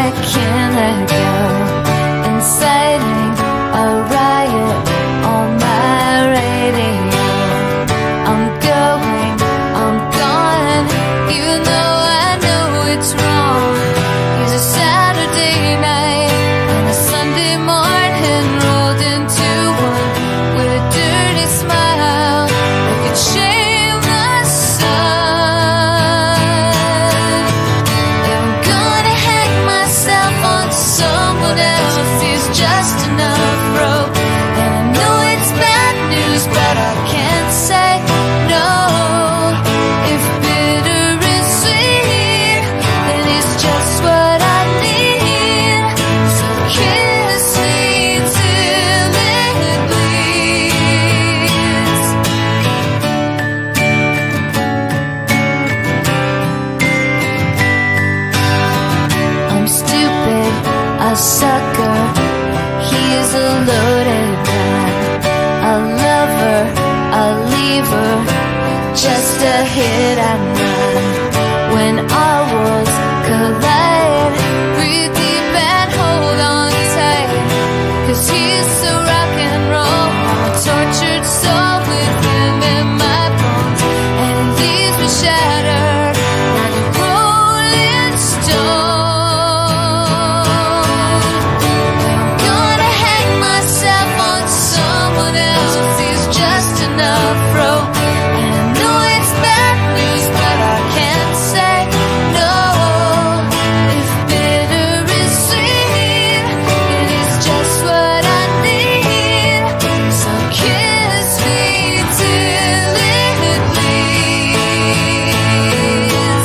I can't let go, inciting a riot on my radio. I'm going, I'm gone, even though I know it's wrong. It's a Saturday night and a Sunday morning rolled into one with a dirty smile that could shame the sun. And I'm gonna hang myself on someone else's just enough rope. And I know it's bad news, but I can't say no. If bitter is sweet, then it's just what I need. So kiss me till it bleeds. I'm stupid, a sucker, he's a loaded gun, a lover, a leaver, just a hit and run. When our worlds collide, breathe deep and hold on tight, 'cause he's so rock and roll. I'm a tortured soul with him in my bones, and it leaves me shattered like a rolling stone. I'm gonna hang myself on someone else's just enough rope. And I know it's bad news, but I can't say no. If bitter is sweet, it is just what I need. So kiss me till it bleeds.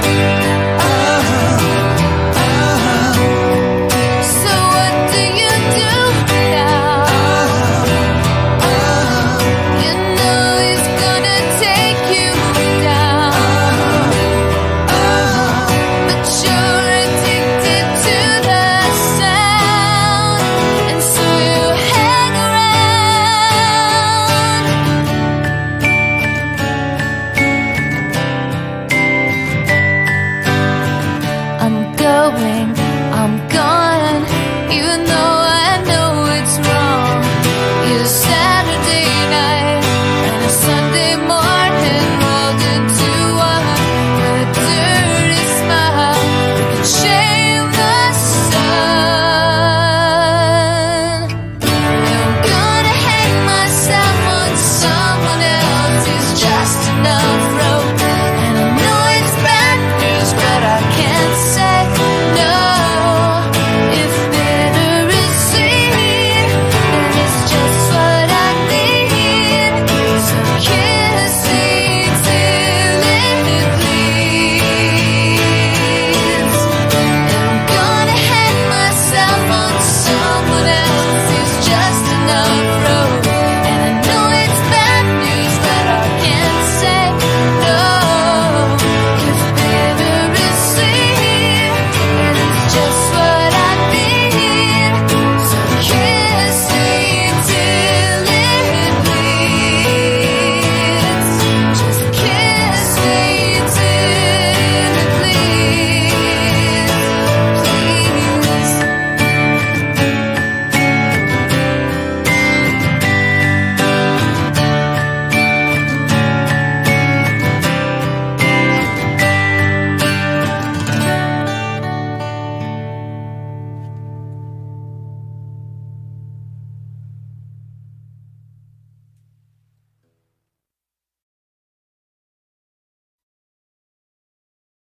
So what do you do now? You know he's gonna take you down, but you're addicted to the sound, and so you hang around. I'm going, I'm gone, even though I know it's wrong. It's a Saturday night and a Sunday morning rolled into one with a dirty smile that could shame the sun. And I'm gonna hang myself on someone else's just enough rope. And I know it's bad news, but I can't say